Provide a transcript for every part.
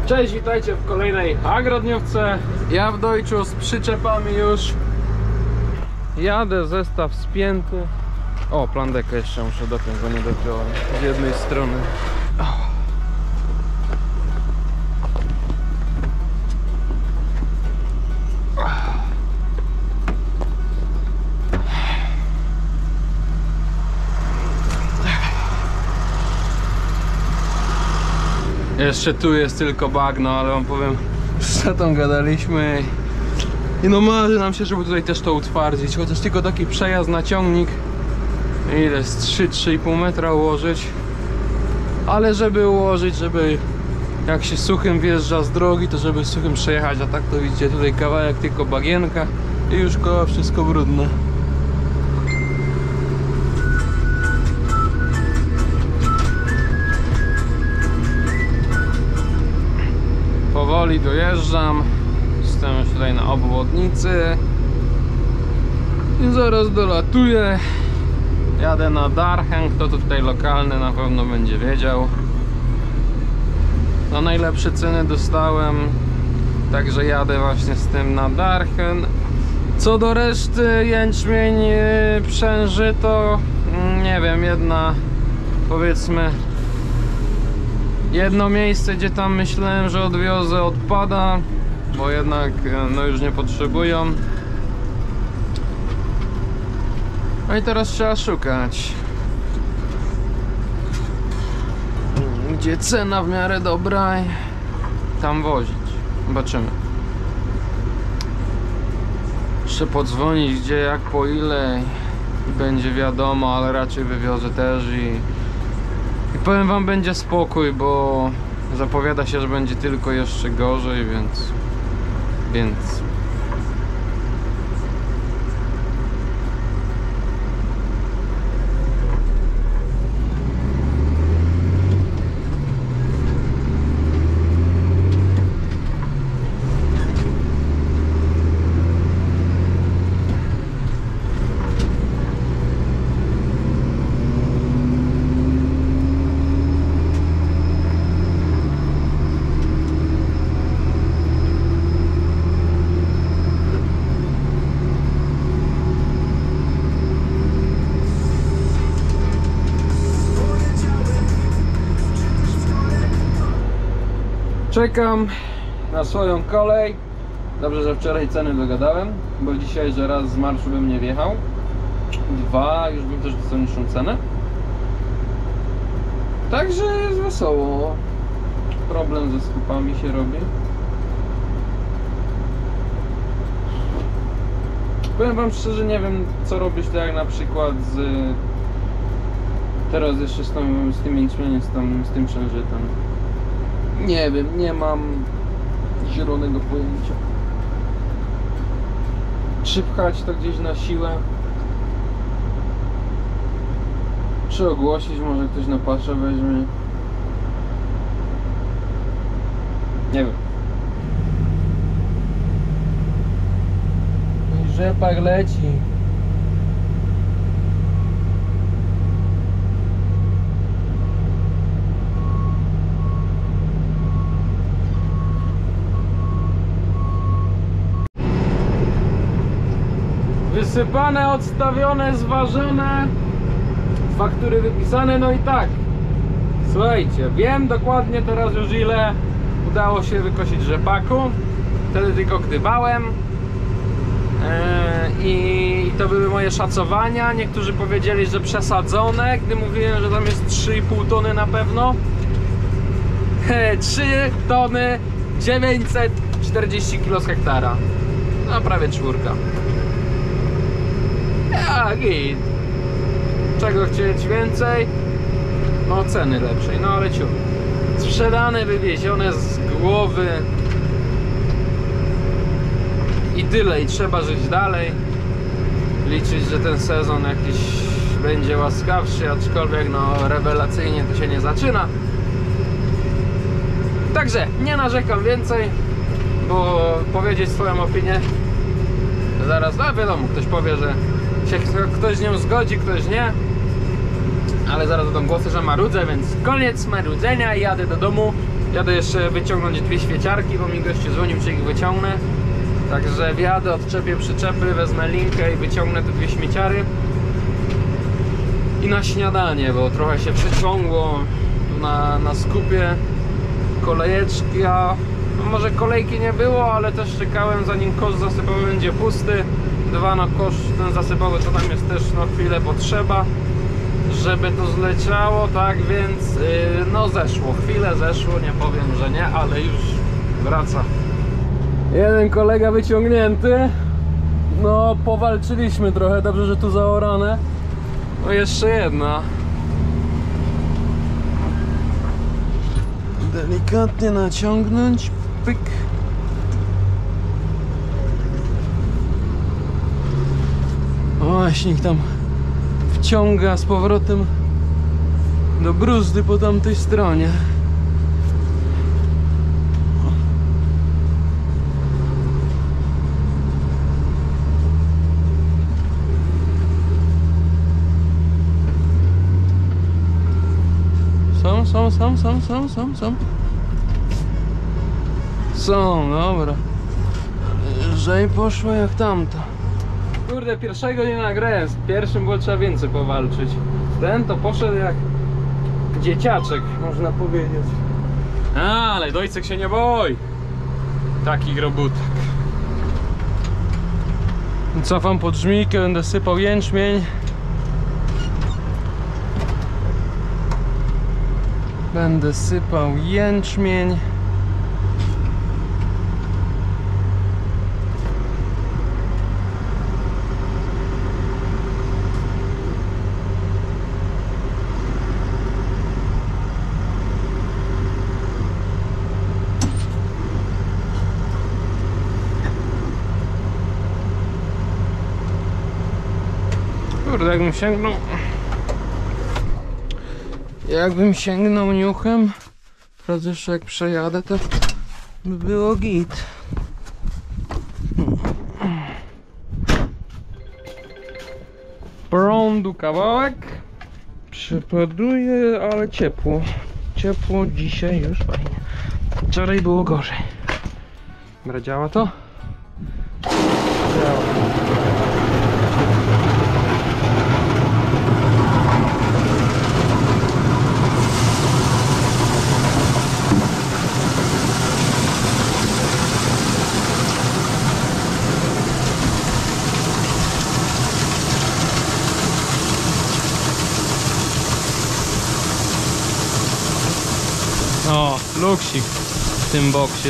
Cześć, witajcie w kolejnej agrodniówce. Ja w Deutschu z przyczepami już. Jadę, zestaw spięty. O, plandekę jeszcze muszę dopiąć, bo nie dopiąłem z jednej strony. Jeszcze tu jest tylko bagno, ale wam powiem, z tatą gadaliśmy i no marzy nam się, żeby tutaj też to utwardzić, chociaż tylko taki przejazd na ciągnik, ile jest 3-3,5 metra ułożyć, ale żeby ułożyć, żeby jak się suchym wjeżdża z drogi, to żeby suchym przejechać, a tak to widzicie tutaj kawałek tylko bagienka i już koło wszystko brudne. Powoli dojeżdżam, jestem już tutaj na obwodnicy i zaraz dolatuję. Jadę na Darchen, kto tutaj lokalny na pewno będzie wiedział. No najlepsze ceny dostałem, także jadę właśnie z tym na Darchen. Co do reszty, jęczmień, przężyto, nie wiem, powiedzmy jedno miejsce, gdzie tam myślałem, że odwiozę, odpada, bo jednak no już nie potrzebują. No i teraz trzeba szukać, gdzie cena w miarę dobra i tam wozić. Zobaczymy. Jeszcze podzwonić gdzie, jak, po ile i będzie wiadomo, ale raczej wywiozę też i powiem wam, będzie spokój, bo zapowiada się, że będzie tylko jeszcze gorzej, więc czekam na swoją kolej. Dobrze, że wczoraj ceny dogadałem, bo dzisiaj, że raz z marszu bym nie wjechał, dwa, już bym też dostał niższą cenę. Także jest wesoło. Problem ze skupami się robi. Powiem wam szczerze, nie wiem co robić, tak jak na przykład teraz jeszcze z tym jęczmieniem, z tym przężytem. Nie wiem, nie mam zielonego pojęcia. Czy pchać to gdzieś na siłę? Czy ogłosić, może ktoś na paszę weźmie? Nie wiem. I rzepak leci. Wysypane, odstawione, zważone, faktury wypisane, no i tak. Słuchajcie, wiem dokładnie teraz już ile udało się wykosić rzepaku. Wtedy tylko gdybałem i to były moje szacowania. Niektórzy powiedzieli, że przesadzone, gdy mówiłem, że tam jest 3,5 tony na pewno. 3 tony 940 kg z hektara. No prawie czwórka. Jak i czego chcieć więcej? No ceny lepszej, no ale ciut. Sprzedane, wywiezione z głowy i tyle, i trzeba żyć dalej. Liczyć, że ten sezon jakiś będzie łaskawszy, aczkolwiek no rewelacyjnie to się nie zaczyna. Także nie narzekam więcej, bo powiedzieć swoją opinię zaraz, no wiadomo, ktoś powie, że się ktoś z nią zgodzi, ktoś nie. Ale zaraz będą głosy, że marudzę, więc koniec marudzenia i jadę do domu. Jadę jeszcze wyciągnąć 2 świeciarki, bo mi gościu dzwonił, czy ich wyciągnę. Także wjadę, odczepię przyczepy, wezmę linkę i wyciągnę te 2 śmieciary. I na śniadanie, bo trochę się przeciągło tu na skupie. Kolejeczki, a no może kolejki nie było, ale też czekałem, zanim kosz zasypowy będzie pusty. 2 na kosz ten zasypowy, to tam jest też no chwilę potrzeba, żeby to zleciało, tak więc no zeszło, chwilę zeszło, nie powiem, że nie, ale już wraca. Jeden kolega wyciągnięty. No powalczyliśmy trochę, dobrze, że tu zaorane. No jeszcze jedna. Delikatnie naciągnąć, pyk. Właśnie tam wciąga z powrotem do bruzdy po tamtej stronie. Są, dobra. Lżej poszło jak tamto. Kurde, pierwszego nie nagrałem. Z pierwszym było trzeba więcej powalczyć. Ten to poszedł jak dzieciaczek, można powiedzieć. Ale Dojcek się nie boi. Taki robutek. Cofam pod żmijkę, będę sypał jęczmień. Będę sypał jęczmień. Kurde, jakbym sięgnął niuchem, teraz jeszcze jak przejadę, to by było git. Prądu kawałek. Przypaduje, ale ciepło. Ciepło dzisiaj już fajnie. Wczoraj było gorzej. Dobra, działa to? Działa. O, luksik w tym boksie.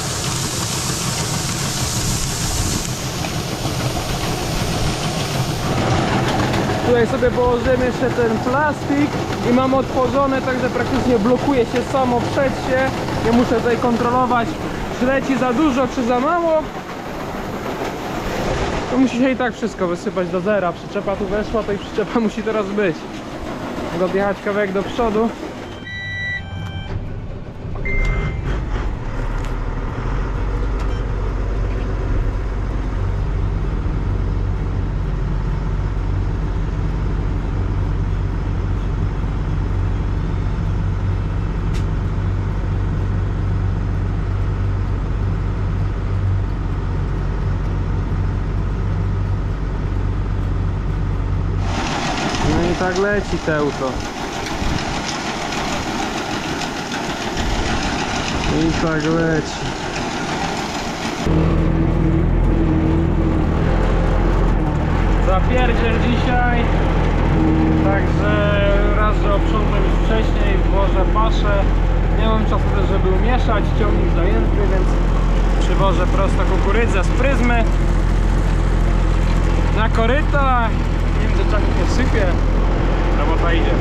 Tutaj sobie położyłem jeszcze ten plastik i mam otworzone, także praktycznie blokuje się samo przed się. Nie muszę tutaj kontrolować, czy leci za dużo, czy za mało. To musi się i tak wszystko wysypać do zera. Przyczepa tu weszła, to i przyczepa musi teraz być. Mogę odjechać kawałek do przodu. Tak leci tełko. I tak leci. Zapierdziel dzisiaj. Także raz, że oprzątam już wcześniej, włożę paszę. Nie mam czasu też, żeby umieszać. Ciągnik zajęty, więc przywożę prosto kukurydzę z pryzmy na koryta. W międzyczasie się sypie. Robota idzie.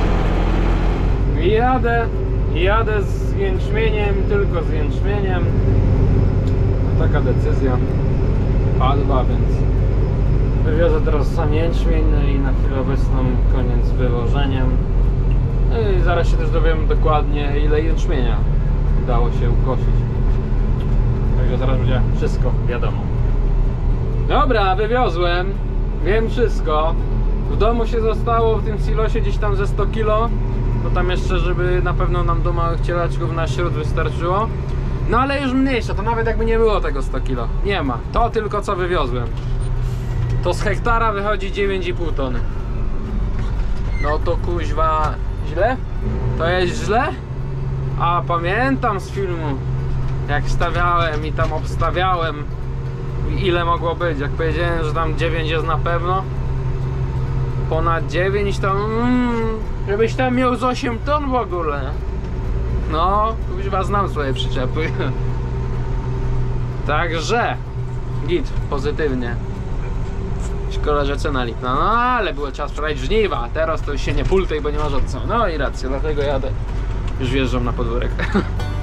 Jadę z jęczmieniem, tylko z jęczmieniem. Taka decyzja padła, więc wywiozę teraz sam jęczmień, no i na chwilę obecną koniec z wywożeniem. No i zaraz się też dowiem dokładnie, ile jęczmienia udało się ukosić. Także zaraz będzie wszystko wiadomo. Dobra, wywiozłem. Wiem wszystko. W domu się zostało w tym silosie gdzieś tam ze 100 kg. bo tam jeszcze, żeby na pewno nam do małych cielaczków na śród wystarczyło. No ale już mniejsza, to nawet jakby nie było tego 100 kg. Nie ma, to tylko co wywiozłem. To z hektara wychodzi 9,5 tony. No to kuźwa źle? To jest źle? A pamiętam z filmu, jak stawiałem i tam obstawiałem, ile mogło być. Jak powiedziałem, że tam 9 jest na pewno, ponad 9 to żebyś tam miał z 8 ton w ogóle. No, kuźwa, znam swoje przyczepy. Także git, pozytywnie. Szkoda, że cena lipna, no ale było czas sprzedać żniwa. Teraz to już się nie pultej, bo nie ma co. No i racja, dlatego jadę. Już wjeżdżam na podwórek.